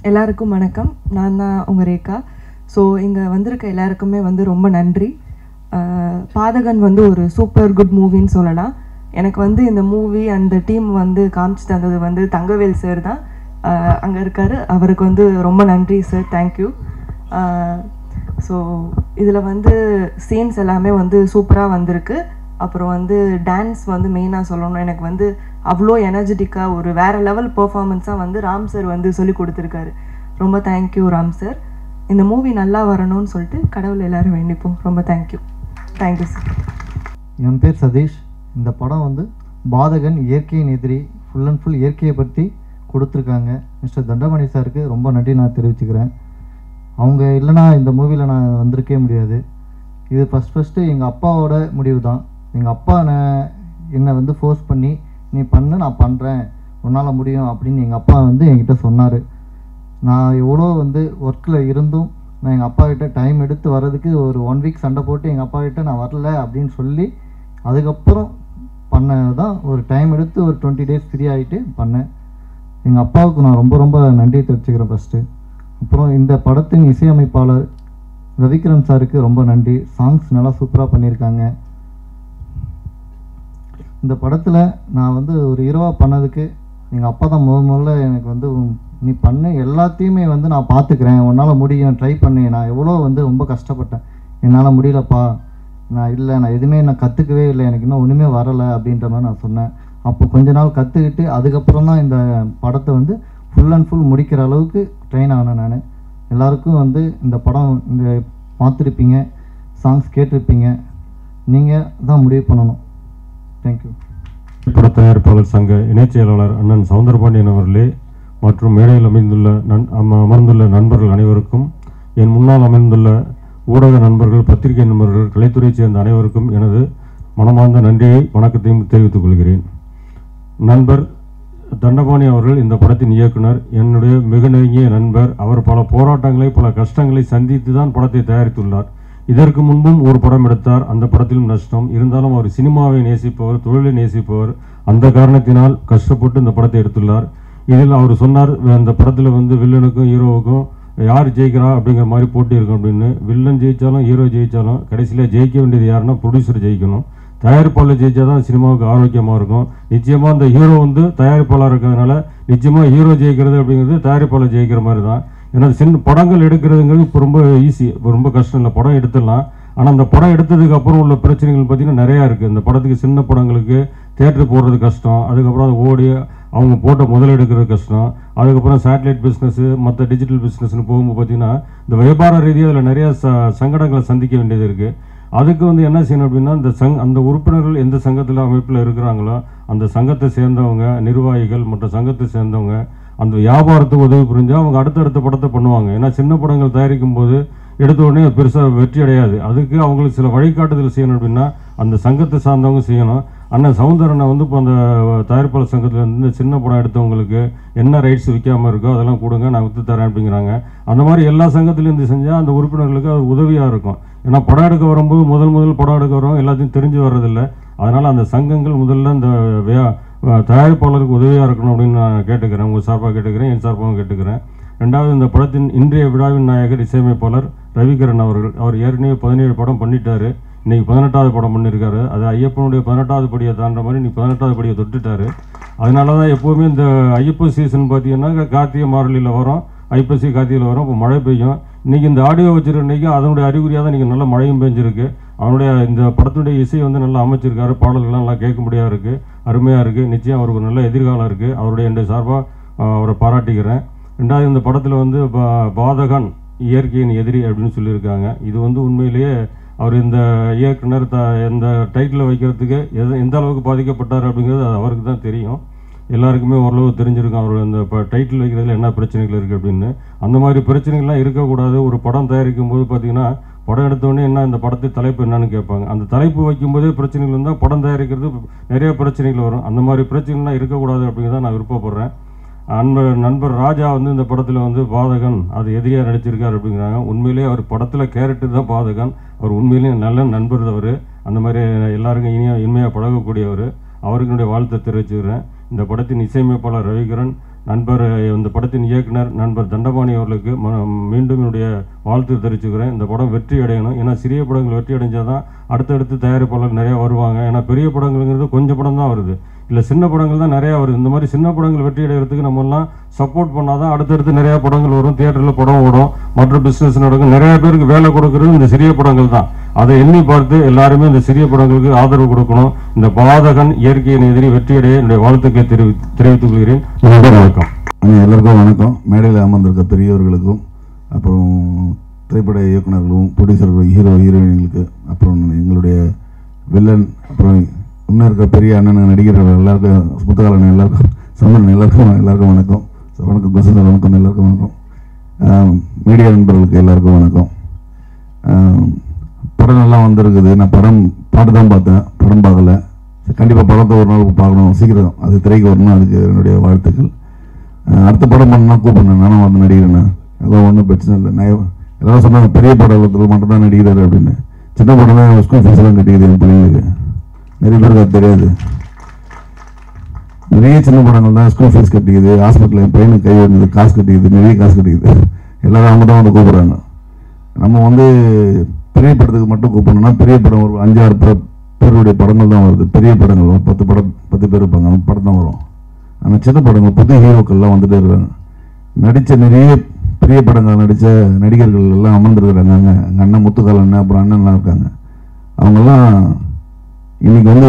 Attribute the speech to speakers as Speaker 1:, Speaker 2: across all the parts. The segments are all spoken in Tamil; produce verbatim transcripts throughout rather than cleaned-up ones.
Speaker 1: எல்லாருக்கும் வணக்கம். நான் தான் உங்கள் ரேகா. ஸோ இங்கே வந்திருக்க எல்லாருக்குமே வந்து ரொம்ப நன்றி. பாதகன் வந்து ஒரு சூப்பர் குட் மூவின்னு சொல்லலாம். எனக்கு வந்து இந்த மூவி அந்த டீம் வந்து காமிச்சு தந்தது வந்து தங்கவேல் சார் தான். அங்கே இருக்கார், அவருக்கு வந்து ரொம்ப நன்றி சார், தேங்க்யூ. ஸோ இதில் வந்து சீன்ஸ் எல்லாமே வந்து சூப்பராக வந்திருக்கு. அப்புறம் வந்து டான்ஸ் வந்து மெயினாக சொல்லணும், எனக்கு வந்து அவ்வளோ எனர்ஜெட்டிக்காக ஒரு வேறு லெவல் பர்ஃபார்மன்ஸாக வந்து ராம் சார் வந்து சொல்லி கொடுத்துருக்காரு. ரொம்ப தேங்க்யூ ராம் சார். இந்த மூவி நல்லா வரணும்னு சொல்லிட்டு கடவுள் எல்லோரும் வேண்டிப்போம். ரொம்ப தேங்க்யூ தேங்க்யூ சார்.
Speaker 2: என் பேர் சதீஷ். இந்த படம் வந்து பாதகன் இயற்கையின் எதிரி, ஃபுல் அண்ட் ஃபுல் இயற்கையை பற்றி கொடுத்துருக்காங்க. மிஸ்டர் தண்டபாணி சாருக்கு ரொம்ப நன்றி நான் தெரிவிச்சுக்கிறேன். அவங்க இல்லைனா இந்த மூவியில் நான் வந்திருக்கவே முடியாது. இது ஃபஸ்ட் ஃபஸ்ட்டு எங்கள் அப்பாவோட முடிவு தான். எங்கள் அப்பா நான் என்னை வந்து ஃபோர்ஸ் பண்ணி நீ பண்ணு, நான் பண்ணுறேன், உன்னால் முடியும் அப்படின்னு எங்கள் அப்பா வந்து என்கிட்ட சொன்னார். நான் எவ்வளோ வந்து ஒர்க்கில் இருந்தும் நான் எங்கள் அப்பா கிட்ட டைம் எடுத்து வர்றதுக்கு ஒரு ஒன் வீக் சண்டை போட்டு எங்கள் அப்பா கிட்ட நான் வரல அப்படின்னு சொல்லி அதுக்கப்புறம் பண்ணது தான். ஒரு டைம் எடுத்து ஒரு டுவெண்ட்டி டேஸ் ஃப்ரீ ஆகிட்டு பண்ணேன். எங்கள் அப்பாவுக்கு நான் ரொம்ப ரொம்ப நன்றி தெரிவிச்சுக்கிறேன் ஃபஸ்ட்டு. அப்புறம் இந்த படத்தின் இசையமைப்பாளர் ரவிக்கிரண் சாருக்கு ரொம்ப நன்றி. சாங்ஸ் நல்லா சூப்பராக பண்ணியிருக்காங்க. இந்த படத்தில் நான் வந்து ஒரு ஹீரோவாக பண்ணதுக்கு எங்கள் அப்பா தான் முத முதல்ல எனக்கு வந்து நீ பண்ணு, எல்லாத்தையுமே வந்து நான் பார்த்துக்கிறேன், உன்னால் முடியும், ட்ரை பண்ணி. நான் எவ்வளோ வந்து ரொம்ப கஷ்டப்பட்டேன், என்னால் முடியலப்பா, நான் இல்லை, நான் எதுவுமே நான் கற்றுக்கவே இல்லை, எனக்கு இன்னும் ஒன்றுமே வரலை அப்படின்ற மாதிரி நான் சொன்னேன். அப்போ கொஞ்ச நாள் கற்றுக்கிட்டு அதுக்கப்புறம் தான் இந்த படத்தை வந்து ஃபுல் அண்ட் ஃபுல் முடிக்கிற அளவுக்கு ட்ரெயின் ஆனேன் நான். எல்லாருக்கும் வந்து இந்த படம் இந்த பார்த்துருப்பீங்க, சாங்ஸ் கேட்டிருப்பீங்க, நீங்கள் தான் முடிவு பண்ணணும். தேங்க்யூ.
Speaker 3: பட தயாரிப்பாளர் சங்க இணைச் செயலாளர் அண்ணன் சவுந்தரபாண்டியன் அவர்களே மற்றும் மேடையில் அமைந்துள்ள நன் அமர்ந்துள்ள நண்பர்கள் அனைவருக்கும், என் முன்னால் அமைந்துள்ள ஊடக நண்பர்கள், பத்திரிகை நண்பர்கள், கலைத்துறையைச் சேர்ந்த அனைவருக்கும் எனது மனமார்ந்த நன்றியை வணக்கத்தையும் தெரிவித்துக் கொள்கிறேன். நண்பர் தண்டபாணி அவர்கள் இந்த படத்தின் இயக்குனர், என்னுடைய மிக நெருங்கிய நண்பர். அவர் பல போராட்டங்களை பல கஷ்டங்களை சந்தித்து தான் படத்தை தயாரித்துள்ளார். இதற்கு முன்பும் ஒரு படம் எடுத்தார், அந்த படத்திலும் நஷ்டம். இருந்தாலும் அவர் சினிமாவை நேசிப்பவர், தொழிலை நேசிப்பவர். அந்த காரணத்தினால் கஷ்டப்பட்டு இந்த படத்தை எடுத்துள்ளார். இதில் அவர் சொன்னார், அந்த படத்தில் வந்து வில்லனுக்கும் ஹீரோவுக்கும் யார் ஜெயிக்கிறா அப்படிங்கிற மாதிரி போட்டி இருக்கும் அப்படின்னு. வில்லன் ஜெயித்தாலும் ஹீரோ ஜெயித்தாலும் கடைசியில் ஜெயிக்க வேண்டியது யாருன்னா ப்ரொடியூசர் ஜெயிக்கணும். தயாரிப்பாளர் ஜெயிச்சா தான் சினிமாவுக்கு ஆரோக்கியமாக இருக்கும். நிச்சயமாக அந்த ஹீரோ வந்து தயாரிப்பாளர் இருக்கிறதுனால நிச்சயமாக ஹீரோ ஜெயிக்கிறது அப்படிங்கிறது தயாரிப்பாளர் ஜெயிக்கிற மாதிரி தான். ஏன்னா சின்ன படங்கள் எடுக்கிறதுங்கிறது இப்போ ரொம்ப ஈஸி, இப்போ ரொம்ப கஷ்டம் இல்லை, படம் எடுத்துடலாம். ஆனால் அந்த படம் எடுத்ததுக்கு அப்புறம் உள்ள பிரச்சனைகள் பார்த்திங்கன்னா நிறையா இருக்குது. இந்த படத்துக்கு சின்ன படங்களுக்கு தேட்டரு போடுறது கஷ்டம், அதுக்கப்புறம் அது ஓடி அவங்க போட்ட முதல் எடுக்கிறது கஷ்டம், அதுக்கப்புறம் சேட்டலைட் பிஸ்னஸ்ஸு மற்ற டிஜிட்டல் பிஸ்னஸ்னு போகும்போது பார்த்திங்கன்னா இந்த வியாபார ரீதியாக அதில் நிறையா ச சங்கடங்களை சந்திக்க வேண்டியது இருக்குது. அதுக்கு வந்து என்ன செய்யணும் அப்படின்னா, இந்த சங் அந்த உறுப்பினர்கள் எந்த சங்கத்தில் அமைப்பில் இருக்கிறாங்களோ அந்த சங்கத்தை சேர்ந்தவங்க, நிர்வாகிகள் மற்ற சங்கத்தை சேர்ந்தவங்க அந்த வியாபாரத்துக்கு உதவி புரிஞ்சால் அவங்க அடுத்தடுத்த படத்தை பண்ணுவாங்க. ஏன்னா சின்ன படங்கள் தயாரிக்கும் போது எடுத்த உடனே பெருசாக வெற்றி அடையாது. அதுக்கு அவங்களுக்கு சில வழிகாட்டுதல் செய்யணும் அப்படின்னா அந்த சங்கத்தை சார்ந்தவங்க செய்யணும். அண்ணன் சவுந்தரனை வந்து இப்போ அந்த தயாரிப்பாளர் சங்கத்தில் இருந்து சின்ன படம் எடுத்தவங்களுக்கு என்ன ரைட்ஸ் விற்காமல் இருக்கோ அதெல்லாம் கொடுங்க, நான் விற்று தரேன் அப்படிங்கிறாங்க. அந்த மாதிரி எல்லா சங்கத்திலேருந்து செஞ்சால் அந்த உறுப்பினர்களுக்கு அது உதவியாக இருக்கும். ஏன்னா படம் எடுக்க வரும்போது முதல் முதல் படம் எடுக்க வரோம் எல்லாத்தையும் தெரிஞ்சு வர்றதில்லை. அதனால் அந்த சங்கங்கள் முதல்ல இந்த தயாரிப்பாளருக்கு உதவியாக இருக்கணும் அப்படின்னு நான் கேட்டுக்கிறேன். உங்கள் சார்பாக கேட்டுக்கிறேன், என் சார்பாகவும் கேட்டுக்கிறேன். ரெண்டாவது, இந்த படத்தின் இன்றைய விழாவின் நாயகர் இசையமைப்பாளர் ரவிக்கிரண் அவர்கள். அவர் ஏற்கனவே பதினேழு படம் பண்ணிட்டார், இன்றைக்கி பதினெட்டாவது படம் பண்ணியிருக்காரு. அது ஐயப்பனுடைய பதினெட்டாவது படியை தாண்ட மாதிரி இன்றைக்கி பதினெட்டாவது படியை தொட்டுட்டார். அதனால தான் எப்போவுமே இந்த ஐயப்ப சீசன் பார்த்தீங்கன்னா கார்த்திகை மார்கழியில் வரும், ஐப்பசி கார்த்திகையில் வரும், இப்போ மழை பெய்யும். இன்றைக்கி இந்த ஆடியோ வச்சுருக்க இன்றைக்கி அதனுடைய அறிகுறியாக தான் இன்றைக்கி நல்ல மழையும் பெஞ்சிருக்கு. அவனுடைய இந்த படத்துடைய இசை வந்து நல்லா அமைச்சிருக்காரு, பாடல்கள்லாம் நல்லா கேட்கும்படியாக இருக்குது, அருமையாக இருக்குது. நிச்சயம் அவருக்கு ஒரு நல்ல எதிர்காலம் இருக்குது. அவருடைய என்னுடைய சார்பாக அவரை பாராட்டிக்கிறேன். ரெண்டாவது, இந்த படத்தில் வந்து பாதகன் இயற்கையின் எதிரி அப்படின்னு சொல்லியிருக்காங்க. இது வந்து உண்மையிலேயே அவர் இந்த இயக்குனர் த இந்த டைட்டில் வைக்கிறதுக்கு எது எந்த அளவுக்கு பாதிக்கப்பட்டார் அப்படிங்கிறது அது அவருக்கு தான் தெரியும். எல்லாருக்குமே ஓரளவு தெரிஞ்சிருக்கும் அவர் அந்த இப்போ டைட்டில் வைக்கிறதுல என்ன பிரச்சனைகள் இருக்குது அப்படின்னு. அந்த மாதிரி பிரச்சனைகள்லாம் இருக்கக்கூடாது. ஒரு படம் தயாரிக்கும் போது பார்த்திங்கன்னா படம் எடுத்தோடனே என்ன இந்த படத்தை தலைப்பு என்னன்னு கேட்பாங்க. அந்த தலைப்பு வைக்கும்போதே பிரச்சனைகள் இருந்தால் படம் தயாரிக்கிறது நிறைய பிரச்சனைகள் வரும். அந்த மாதிரி பிரச்சனைகள்லாம் இருக்கக்கூடாது அப்படிங்கிறத நான் விருப்பப்படுறேன். நண்பர் நண்பர் ராஜா வந்து இந்த படத்தில் வந்து பாதகன் அது எதிரியாக நடிச்சிருக்கார் அப்படிங்கிறாங்க. உண்மையிலேயே அவர் படத்தில் கேரக்டர் தான் பாதகன். அவர் உண்மையிலேயே நல்ல நண்பர் அவர். அந்த மாதிரி எல்லாருக்கும் இனியாக இனிமையாக பழகக்கூடியவர். அவருக்கு என்னுடைய வாழ்த்தை தெரிவிச்சுக்கிறேன். இந்த படத்தின் இசையமைப்பாளர் ரவிக்கிரண், நண்பர் இந்த படத்தின் இயக்குனர் நண்பர் தண்டபாணி அவர்களுக்கு ம மீண்டும் என்னுடைய வாழ்த்து தெரிவிச்சுக்கிறேன். இந்த படம் வெற்றி அடையணும். ஏன்னா சிறிய படங்கள் வெற்றி அடைஞ்சால் தான் அடுத்தடுத்து தயாரிப்பாளர் நிறையா வருவாங்க. ஏன்னா பெரிய படங்கள்ங்கிறது கொஞ்சம் படம் தான் வருது, இல்லை சின்ன படங்கள் தான் நிறையா வருது. இந்த மாதிரி சின்ன படங்கள் வெற்றி அடைகிறதுக்கு நம்மெல்லாம் சப்போர்ட் பண்ணால் தான் அடுத்தடுத்து நிறையா படங்கள் வரும், தியேட்டரில் படம் ஓடும், மற்ற பிஸ்னஸ் நடக்கும். நிறையா பேருக்கு வேலை கொடுக்குறது இந்த சிறிய படங்கள் தான். அதை எண்ணி பார்த்து எல்லாருமே இந்த சிறிய படங்களுக்கு ஆதரவு கொடுக்கணும். இந்த பாதகன் இயற்கையின் எதிரி வெற்றியடைய என்னுடைய வாழ்த்துக்களை தெரிவி தெரிவித்துக் கொள்கிறேன். வணக்கம்.
Speaker 4: எல்லாருக்கும் வணக்கம். மேடையில் அமர்ந்திருக்க பெரியவர்களுக்கும், அப்புறம் திரைப்பட இயக்குநர்களும், ப்ரொடியூசர்கள், ஹீரோ ஹீரோயின்களுக்கு, அப்புறம் எங்களுடைய வில்லன், அப்புறம் இன்னும் இருக்க பெரிய அண்ணன் நடிகர்கள் எல்லாருக்கும், முத்துக்காலன் எல்லாருக்கும், சந்தன் எல்லாருக்கும் எல்லாருக்கும் வணக்கம். வணக்கம் பசங்க, வணக்கம் எல்லாருக்கும் வணக்கம். மீடியா நண்பர்களுக்கு எல்லாருக்கும் வணக்கம். படம் நல்லா வந்திருக்குது. நான் படம் பாட்டு தான் பார்த்தேன், படம் பார்க்கல. கண்டிப்பாக படத்தை ஒரு நாளுக்கு பார்க்கணும், சீக்கிரம் அது திரைக்கு வரணும். அதுக்கு என்னுடைய வாழ்த்துக்கள். அடுத்த படம் பண்ணால் கூப்பிடுறேன், நானும் வந்து நடிக்கிறேண்ணா. எல்லாம் ஒன்றும் பிரச்சனை இல்லை. நான் எல்லாரும் சொன்னாங்க பெரிய படத்தில் மட்டும் தான் நடிக்கிறாரு அப்படின்னு. சின்ன படம் தான் ஸ்கூல் ஃபீஸ்லாம் கட்டிக்குது என் பிள்ளைங்களுக்கு. நிறைய பேருக்கு அது தெரியாது. நிறைய சின்ன படங்கள் தான் ஸ்கூல் ஃபீஸ் கட்டிக்குது, ஹாஸ்பிட்டலில் என் பையனுக்கு கை வந்தது, காசு கட்டிக்குது, நிறைய காசு கட்டிக்குது. எல்லாரும் அவங்க தான் வந்து கூப்பிட்றாங்க. நம்ம வந்து பெரிய படத்துக்கு மட்டும் கூப்பிடணும்னா பெரிய படம் ஒரு அஞ்சாறு பேருடைய படங்கள் தான் வருது. பெரிய படங்கள் ஒரு பத்து படம் பத்து பேர் இருப்பாங்க, அவங்க படம் தான் வரும். ஆனால் சின்ன படங்கள் புது ஹீரோக்கள்லாம் வந்துட்டே இருக்காங்க. நடித்த நிறைய பெரிய படங்கள் நடித்த நடிகர்கள் எல்லாம் அமர்ந்துருக்குறாங்க. அங்கே எங்கள் அண்ணன் முத்துக்கால் அண்ணன், அப்புறம் அண்ணன்லாம் இருக்காங்க. அவங்கெல்லாம் இன்னைக்கு வந்து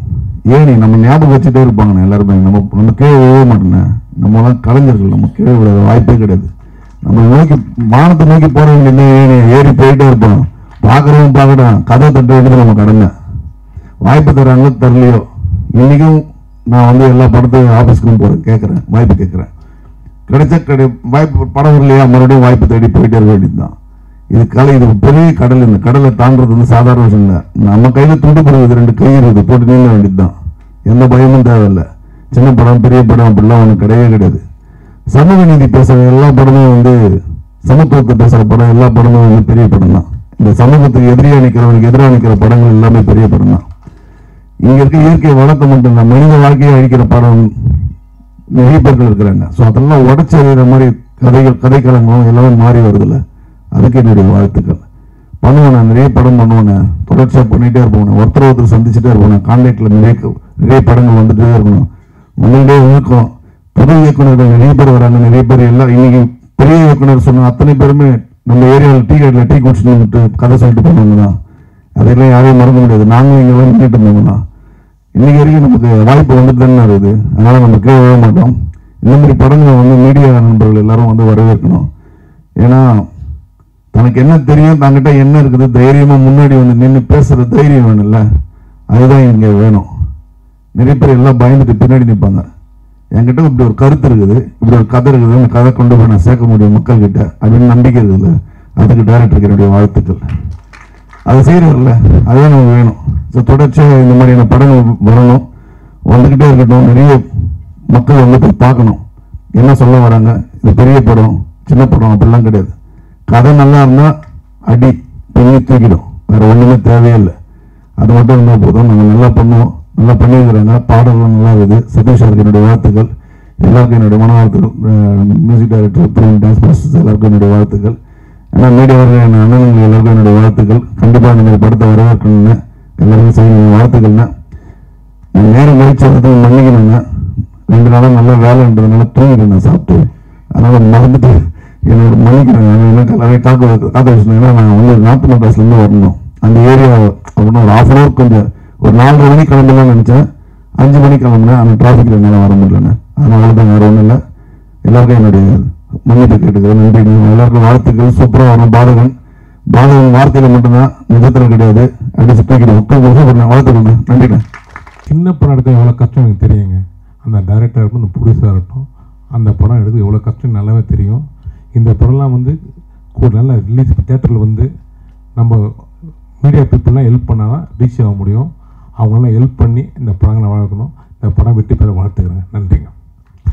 Speaker 4: ஏனி நம்ம ஞாபகம் வச்சுட்டே இருப்பாங்கண்ணே. எல்லாருமே நம்ம நம்ம கீழே விழவே மாட்டோண்ணே. நம்மளாம் கலைஞர்கள், நம்ம கீழே விழ வாய்ப்பே கிடையாது. நம்ம நோக்கி வானத்தை நோக்கி போட வேண்டிய ஏனி ஏறி போயிட்டே இருப்போம். பார்க்குறவங்க பார்க்கட்டும், கதை தட்ட வேண்டியது நம்ம கடமை. வாய்ப்பு தராங்களோ தரலையோ, இன்றைக்கும் நான் வந்து எல்லா படத்தையும் ஆஃபீஸ்க்கும் போகிறேன், கேட்குறேன், வாய்ப்பு கேட்குறேன். கிடைச்சா கிடை வாய்ப்பு படம் வரலையா மறுபடியும் வாய்ப்பு தேடி போயிட்டே இருக்க வேண்டியது தான். இது கலை, இது பெரிய கடல். இந்த கடலை தாண்டது வந்து சாதாரண விஷயம் இல்லை. நம்ம கையில் துண்டு போடுவது ரெண்டு கை இருக்குது, போட்டு நீங்க வேண்டியது தான். எந்த பயமும் தேவையில்லை. சின்ன படம் பெரிய படம் அப்படிலாம் ஒன்றும் கிடையவே கிடையாது. சமூக நீதி பேசுகிற எல்லா படமும் வந்து, சமத்துவத்தை பேசுகிற படம் எல்லா படமும் வந்து பெரிய படம் தான். இந்த சமூகத்துக்கு எதிரியாக நிற்கிறவனுக்கு எதிராக நிற்கிற படங்கள் எல்லாமே பெரிய படம் தான். இங்கே இருக்க இயற்கை வளத்தை மட்டும் இல்லை, மனித வாழ்க்கையை அழிக்கிற படம் நிறைய பேர்கள் இருக்கிறாங்க. ஸோ அதெல்லாம் உடச்சி அறிகிற மாதிரி கதைகள், கதைக்களங்களும் எல்லாமே மாறி வருதில்ல. அதுக்கு என்னுடைய வாழ்த்துக்கள். பண்ணுவேன், நிறைய படம் பண்ணுவேன், தொடர்ச்சியாக பண்ணிகிட்டே இருப்போம். ஒருத்தர் ஒருத்தர் சந்திச்சுட்டே இருப்போம். கான்டாக்டில் நிறைய நிறைய படங்கள் வந்துட்டே இருக்கணும், வந்துகிட்டே இருக்கும். புது இயக்குநர்கள் நிறைய பேர் வராங்க. நிறைய பேர் எல்லாம் இன்னைக்கு பெரிய இயக்குனர் சொன்ன அத்தனை பேருமே நம்ம ஏரியாவில் டீ கடையில் டீ குடிச்சுட்டு கதை சொல்லிட்டு போனவங்க தான். அதெல்லாம் யாரையும் மறக்க முடியாது. நாங்களும் இங்கே வந்து நின்றுட்டு போங்க தான். இன்னைக்கு வரைக்கும் நமக்கு வாய்ப்பு வந்துட்டு தானே இருக்குது. அதனால் நம்ம கீழே விழ மாட்டோம். இந்த மாதிரி படங்களை வந்து மீடியா நண்பர்கள் எல்லாரும் வந்து வரவேற்கணும். ஏன்னா தனக்கு என்ன தெரியும், தங்கிட்ட என்ன இருக்குது, தைரியமாக முன்னாடி வந்து நின்று பேசுகிற தைரியம் வேணும்ல, அதுதான் இங்கே வேணும். நிறைய பேர் எல்லாம் பயந்துட்டு பின்னாடி நிற்பாங்க. என்கிட்ட இப்படி ஒரு கருத்து இருக்குது, இப்படி ஒரு கதை இருக்குது, அந்த கதை கொண்டு போய் நான் சேர்க்க முடியும் மக்கள்கிட்ட அப்படின்னு நம்பிக்கை இருக்குதுல்ல, அதுக்கு டைரக்டருக்கு என்னுடைய வாழ்த்துக்கள். அதை செய்கிறதில்ல, அதுதான் நமக்கு வேணும். ஸோ தொடர்ச்சியாக இந்த மாதிரியான படங்கள் வரணும், வந்துக்கிட்டே இருக்கட்டும். நிறைய மக்கள் வந்து போய் பார்க்கணும், என்ன சொல்ல வராங்க. இது பெரிய படம் சின்ன படம் அப்படிலாம் கிடையாது. கதை நல்லா இருந்தால் அடி பெண்ணி தூக்கிடும், வேறு ஒன்றுமே தேவையே இல்லை. அது மட்டும் இருந்தால் போதும். நாங்கள் நல்லா பண்ணுவோம், நல்லா பண்ணியிருக்கிறாங்க. பாடலாம் நல்லா இருக்குது. சதீஷ் சாருக்கு என்னுடைய வாழ்த்துக்கள். எல்லாருக்கும் என்னுடைய மன வாழ்த்துக்கள். மியூசிக் டைரக்டர், அப்புறம் டான்ஸ் மாஸ்டர்ஸ் எல்லாருக்கும் என்னுடைய வாழ்த்துக்கள். ஏன்னா மீடியாவில் என் அண்ணன்கள் எல்லாருக்கும் என்னுடைய வாழ்த்துக்கள். கண்டிப்பாக இந்த மாதிரி படத்தை வரவேற்கணும்னு எல்லாருக்கும் செய்ய வாழ்த்துக்கள்னா. நேரம் கழிச்சு வந்து மன்னிக்கணுங்க. ரெண்டு நாளும் நல்லா வேலைன்றதுனால தூங்கிட்டேன் நான் சாப்பிட்டு. அதனால் மறந்துட்டு என்னோட மன்னிக்கிறேன். எனக்கு எல்லாரையும் காக்க காக்க வச்சுருந்தேன்னா நான் வந்து நாட்டு மெட்ராஸ்லேருந்து வரணும். அந்த ஏரியா அப்படின்னா ஒரு ஆஃப் அன் ஹவர் கொஞ்சம் ஒரு நாலரை மணிக்கு கிளம்பலாம் நினச்சேன். அஞ்சு மணிக்கு கிளம்புனேன். அந்த டிராஃபிக்கில் என்னால் வர முடியலண்ணே. அதனால தான் வேறு ஒன்றும் இல்லை. எல்லாருக்கும் என்னுடைய மன்னிப்பு கேட்டுக்கிறேன். நன்றி. எல்லாருக்கும் வாழ்த்துக்கள். சூப்பராக வரும். பாதகன் பாதகன் வார்த்தையில் மட்டும்தான், நிஜத்தில் கிடையாது. அடிச்சு தூக்கிடுவோம். வாழ்த்துக்கண்ணே. நன்றிண்ணே.
Speaker 5: சின்ன படம் எடுக்க எவ்வளோ கஷ்டம் எனக்கு தெரியுங்க. அந்த டைரக்டர் இருக்கட்டும், அந்த ப்ரொடியூசராக இருக்கட்டும், அந்த படம் எடுக்க எவ்வளோ கஷ்டம் நல்லாவே தெரியும். இந்த படம்லாம் வந்து கூட நல்ல ரிலீஸ் தேட்டரில் வந்து நம்ம மீடியா பீப்புளெலாம் ஹெல்ப் பண்ணால் தான் ரீச் ஆக முடியும். அவங்களாம் ஹெல்ப் பண்ணி இந்த படங்களை வளர்க்கணும். இந்த படம் வெற்றி பெற வாழ்த்துக்கிறேங்க. நன்றிங்க.